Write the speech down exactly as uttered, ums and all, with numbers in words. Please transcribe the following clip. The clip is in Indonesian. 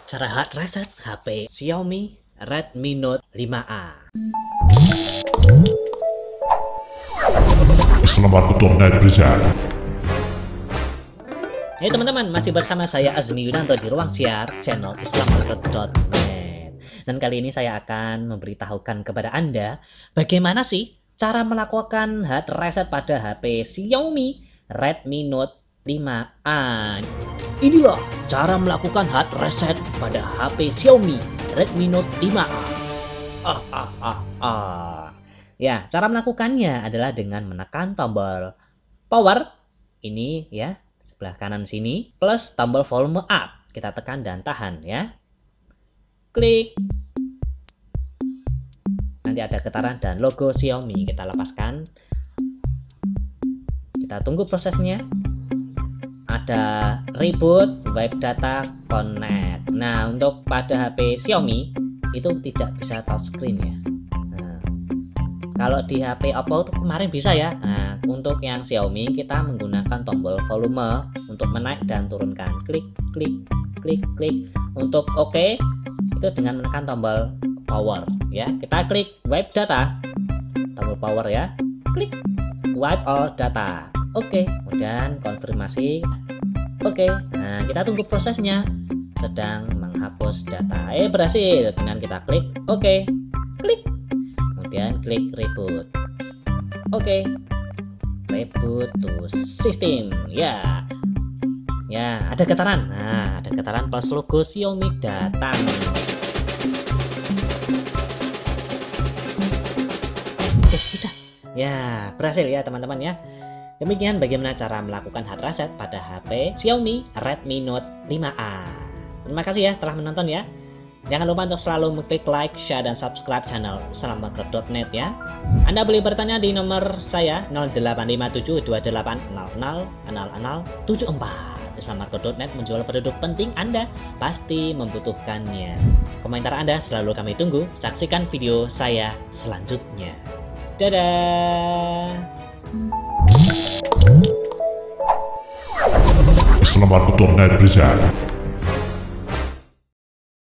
Cara hard reset H P Xiaomi Redmi Note lima A. Selamat Net Present. Hai teman-teman, masih bersama saya Azmi Yudanto di ruang siar channel Islammarket dot net. Dan kali ini saya akan memberitahukan kepada Anda bagaimana sih cara melakukan hard reset pada H P Xiaomi Redmi Note lima A. Inilah cara melakukan hard reset pada H P Xiaomi Redmi Note lima A. Ah, ah, ah, ah. Ya, cara melakukannya adalah dengan menekan tombol power ini ya, sebelah kanan sini, plus tombol volume up. Kita tekan dan tahan ya. Klik. Nanti ada getaran dan logo Xiaomi, kita lepaskan. Kita tunggu prosesnya. Ada reboot wipe data connect. Nah, untuk pada H P Xiaomi itu tidak bisa touchscreen ya. Nah, kalau di H P Oppo itu kemarin bisa ya. Nah, untuk yang Xiaomi kita menggunakan tombol volume untuk menaik dan turunkan. Klik, klik, klik, klik. Untuk OK itu dengan menekan tombol power ya. Kita klik wipe data. Tombol power ya. Klik wipe all data. Oke, kemudian konfirmasi. Oke, nah kita tunggu prosesnya. Sedang menghapus data. Eh, berhasil. Kemudian kita klik oke. Klik. Kemudian klik reboot. Oke. Reboot to system. Ya. Ya, ada getaran. Nah, ada getaran plus logo Xiaomi datang. Oke, sudah. Ya, berhasil ya teman-teman ya. Demikian bagaimana cara melakukan hard reset pada H P Xiaomi Redmi Note lima A. Terima kasih ya telah menonton ya. Jangan lupa untuk selalu mengklik like, share, dan subscribe channel Islammarket dot net ya. Anda boleh bertanya di nomor saya nol delapan lima tujuh dua delapan nol nol nol nol tujuh empat. Islammarket dot net menjual produk penting Anda pasti membutuhkannya. Komentar Anda selalu kami tunggu. Saksikan video saya selanjutnya. Dadah. Islammarket dot net Present.